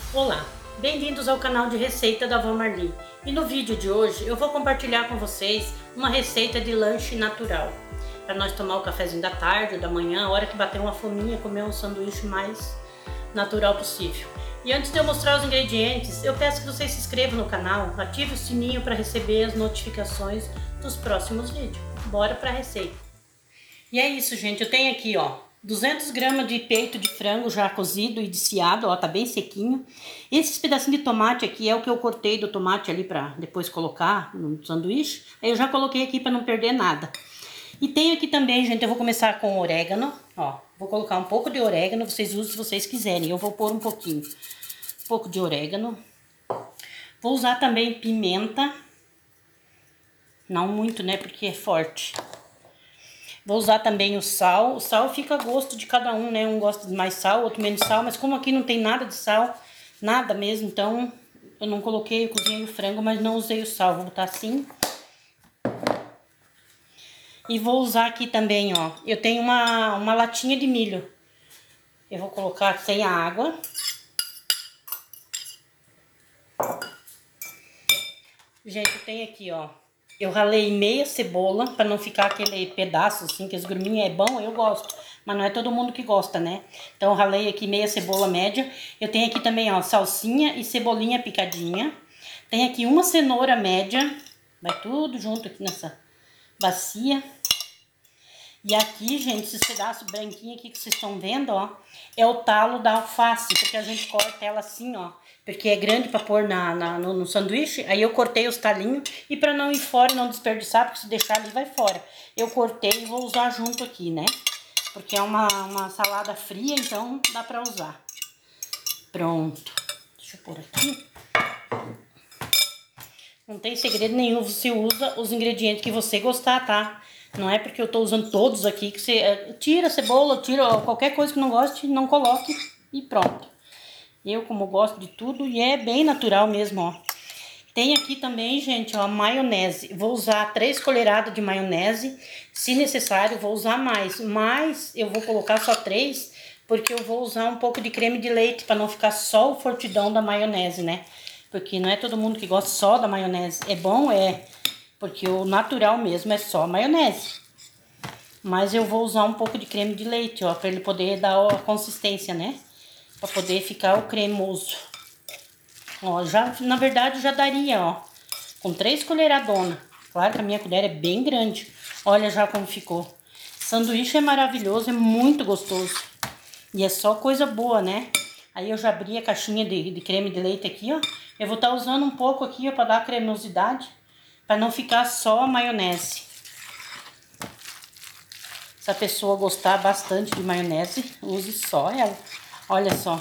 Olá, bem-vindos ao canal de receita da Vó Marli. E no vídeo de hoje eu vou compartilhar com vocês uma receita de lanche natural. Para nós tomar o cafezinho da tarde ou da manhã, a hora que bater uma fominha, comer um sanduíche mais natural possível. E antes de eu mostrar os ingredientes, eu peço que vocês se inscrevam no canal, ative o sininho para receber as notificações dos próximos vídeos. Bora para a receita. E é isso, gente, eu tenho aqui, 200 gramas de peito de frango já cozido e desfiado, tá bem sequinho. Esses pedacinhos de tomate aqui é o que eu cortei do tomate ali para depois colocar no sanduíche. Aí eu já coloquei aqui para não perder nada. E tenho aqui também, gente, eu vou começar com orégano, vou colocar um pouco de orégano, vocês usam se vocês quiserem. Eu vou pôr um pouquinho, pouco de orégano. Vou usar também pimenta, não muito, né, porque é forte. Vou usar também o sal fica a gosto de cada um, né? Um gosta de mais sal, outro menos sal, mas como aqui não tem nada de sal, nada mesmo, então eu não coloquei, eu cozinhei o frango, mas não usei o sal, vou botar assim. E vou usar aqui também, eu tenho uma latinha de milho. Eu vou colocar sem a água. Gente, eu tenho aqui, eu ralei meia cebola, para não ficar aquele pedaço assim, que as gruminhas é bom, eu gosto. Mas não é todo mundo que gosta, né? Então eu ralei aqui meia cebola média. Eu tenho aqui também, salsinha e cebolinha picadinha. Tem aqui uma cenoura média. Vai tudo junto aqui nessa bacia. E aqui, gente, esses pedaços branquinhos aqui que vocês estão vendo, é o talo da alface, porque a gente corta ela assim, porque é grande para pôr no sanduíche. Aí eu cortei os talinhos e para não ir fora e não desperdiçar, porque se deixar ali vai fora. Eu cortei e vou usar junto aqui, né? Porque é uma salada fria, então dá para usar. Pronto. Deixa eu pôr aqui. Não tem segredo nenhum, você usa os ingredientes que você gostar, tá? Não é porque eu tô usando todos aqui que você tira a cebola, tira qualquer coisa que não goste, não coloque e pronto. Eu como gosto de tudo e é bem natural mesmo, Tem aqui também, gente, a maionese. Vou usar 3 colheradas de maionese. Se necessário, vou usar mais. Mas eu vou colocar só 3, porque eu vou usar um pouco de creme de leite para não ficar só o fortidão da maionese, né? Porque não é todo mundo que gosta só da maionese. É bom, porque o natural mesmo é só maionese. Mas eu vou usar um pouco de creme de leite, para ele poder dar a consistência, né? Para poder ficar o cremoso. Na verdade já daria, com 3 colheradonas. Claro que a minha colher é bem grande. Olha já como ficou. Sanduíche é maravilhoso, é muito gostoso. E é só coisa boa, né? Aí eu já abri a caixinha de creme de leite aqui, Eu vou estar usando um pouco aqui, para dar cremosidade. Para não ficar só a maionese. Se a pessoa gostar bastante de maionese, use só ela. Olha só.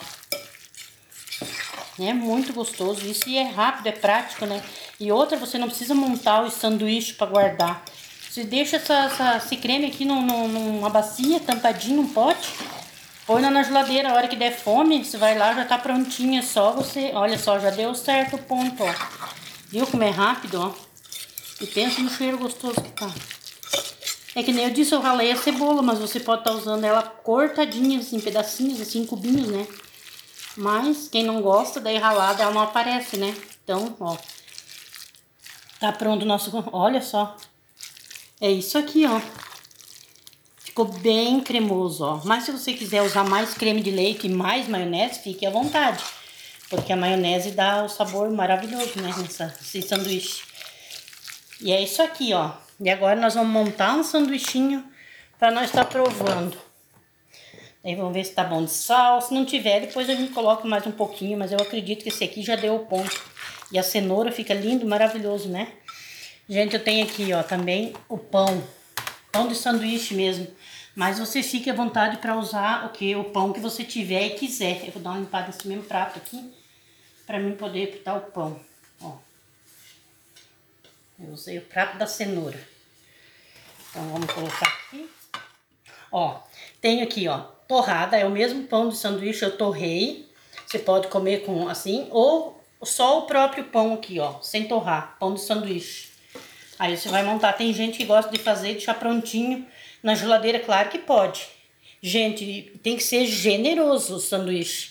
É muito gostoso isso e é rápido, é prático, né? E outra, você não precisa montar o sanduíche para guardar. Você deixa esse creme aqui numa bacia, tampadinho, num pote. Põe na geladeira, a hora que der fome, você vai lá, já tá prontinha. Só você, olha só, já deu certo o ponto, Viu como é rápido, E pensa no cheiro gostoso que tá. É que nem eu disse, eu ralei a cebola, mas você pode estar usando ela cortadinha, assim, pedacinhos, assim, cubinhos, né? Mas quem não gosta, daí ralada, ela não aparece, né? Então, tá pronto o nosso... Olha só. É isso aqui, Ficou bem cremoso, Mas se você quiser usar mais creme de leite e mais maionese, fique à vontade. Porque a maionese dá o sabor maravilhoso, né? Nesse sanduíche. E é isso aqui, E agora nós vamos montar um sanduichinho para nós estar provando. Aí vamos ver se tá bom de sal. Se não tiver, depois a gente coloca mais um pouquinho. Mas eu acredito que esse aqui já deu o ponto. E a cenoura fica lindo, maravilhoso, né? Gente, eu tenho aqui, também o pão. Pão de sanduíche mesmo. Mas você fique à vontade para usar o pão que você tiver e quiser. Eu vou dar uma limpada nesse mesmo prato aqui. Para mim poder botar o pão. Eu usei o prato da cenoura. Então vamos colocar aqui. Tenho aqui, torrada, é o mesmo pão de sanduíche, eu torrei. Você pode comer com assim, ou só o próprio pão aqui, sem torrar, pão de sanduíche. Aí você vai montar, tem gente que gosta de fazer, deixar prontinho na geladeira, claro que pode. Gente, tem que ser generoso o sanduíche.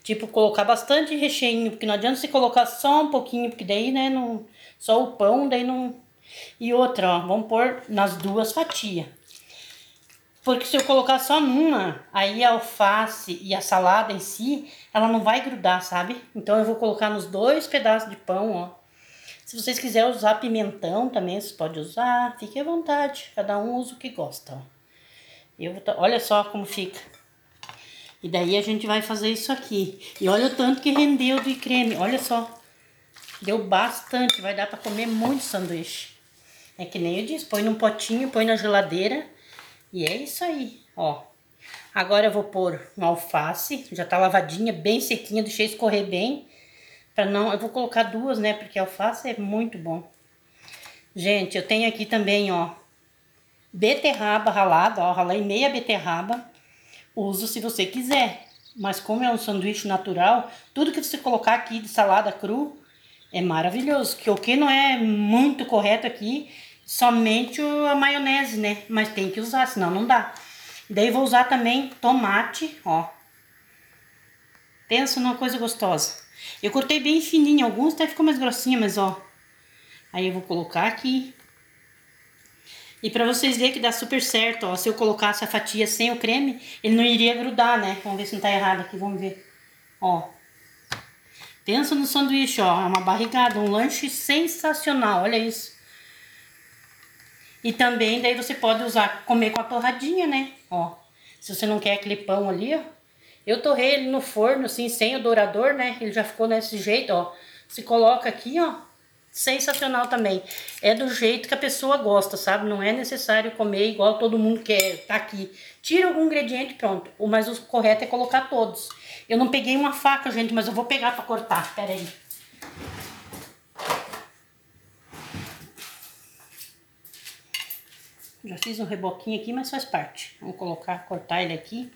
Tipo, colocar bastante recheio, porque não adianta você colocar só um pouquinho, porque daí, né, não, só o pão, daí não... E outra, ó, vamos pôr nas 2 fatias. Porque se eu colocar só numa, aí a alface e a salada em si, ela não vai grudar, sabe? Então eu vou colocar nos 2 pedaços de pão, ó. Se vocês quiserem usar pimentão também, vocês podem usar, fique à vontade. Cada um usa o que gosta, ó. Olha só como fica. E daí a gente vai fazer isso aqui. E olha o tanto que rendeu de creme, olha só. Deu bastante, vai dar pra comer muito sanduíche. É que nem eu disse, põe num potinho, põe na geladeira. E é isso aí, ó. Agora eu vou pôr uma alface, já tá lavadinha, bem sequinha, deixei escorrer bem. Pra não, eu vou colocar 2, né, porque a alface é muito bom. Gente, eu tenho aqui também, ó, beterraba ralada, ó, ralei meia beterraba. Uso se você quiser, mas como é um sanduíche natural, tudo que você colocar aqui de salada cru é maravilhoso. Que o que não é muito correto aqui, somente a maionese, né? Mas tem que usar, senão não dá. Daí vou usar também tomate, ó. Pensa numa coisa gostosa. Eu cortei bem fininho, alguns até ficou mais grossinho, mas ó. Aí eu vou colocar aqui. E pra vocês verem que dá super certo, ó. Se eu colocasse a fatia sem o creme, ele não iria grudar, né? Vamos ver se não tá errado aqui, vamos ver. Ó. Pensa no sanduíche, ó. É uma barrigada, um lanche sensacional, olha isso. E também daí você pode usar, comer com a torradinha, né? Ó. Se você não quer aquele pão ali, ó. Eu torrei ele no forno, assim, sem o dourador, né? Ele já ficou desse jeito, ó. Você coloca aqui, ó. Sensacional também. É do jeito que a pessoa gosta, sabe? Não é necessário comer igual todo mundo quer, tá aqui. Tira algum ingrediente, pronto. Mas o correto é colocar todos. Eu não peguei uma faca, gente, mas eu vou pegar pra cortar. Pera aí. Já fiz um reboquinho aqui, mas faz parte. Vamos colocar, cortar ele aqui.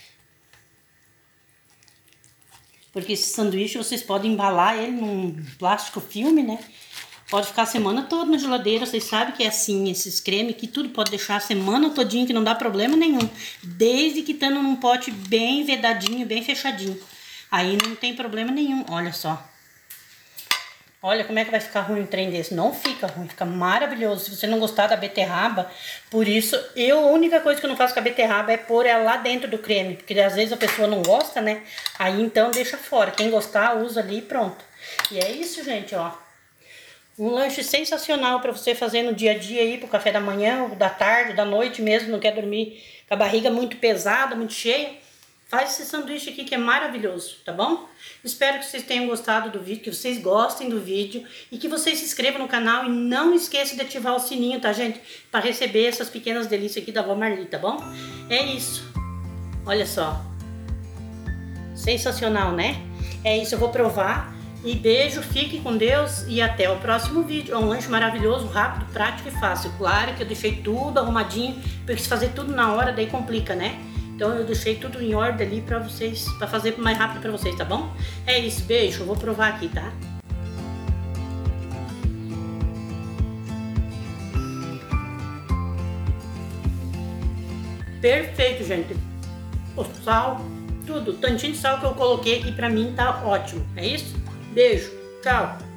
Porque esse sanduíche vocês podem embalar ele num plástico filme, né? Pode ficar a semana toda na geladeira. Vocês sabem que é assim, esses cremes que tudo pode deixar a semana todinha, que não dá problema nenhum. Desde que estando num pote bem vedadinho, bem fechadinho. Aí não tem problema nenhum, olha só. Olha como é que vai ficar ruim um trem desse. Não fica ruim, fica maravilhoso. Se você não gostar da beterraba, por isso, a única coisa que eu não faço com a beterraba é pôr ela lá dentro do creme. Porque às vezes a pessoa não gosta, né? Aí então deixa fora. Quem gostar, usa ali e pronto. E é isso, gente, ó. Um lanche sensacional para você fazer no dia a dia aí, pro café da manhã, ou da tarde, da noite mesmo, não quer dormir com a barriga muito pesada, muito cheia. Faz esse sanduíche aqui que é maravilhoso, tá bom? Espero que vocês tenham gostado do vídeo, que vocês gostem do vídeo e que vocês se inscrevam no canal e não esqueçam de ativar o sininho, tá, gente? Para receber essas pequenas delícias aqui da Vó Marli, tá bom? É isso. Olha só. Sensacional, né? É isso, eu vou provar. E beijo, fique com Deus e até o próximo vídeo. É um lanche maravilhoso, rápido, prático e fácil. Claro que eu deixei tudo arrumadinho, porque se fazer tudo na hora, daí complica, né? Então eu deixei tudo em ordem ali pra vocês, pra fazer mais rápido pra vocês, tá bom? É isso, beijo, eu vou provar aqui, tá? Perfeito, gente. O sal, tudo, o tantinho de sal que eu coloquei aqui pra mim tá ótimo. É isso? Beijo, tchau!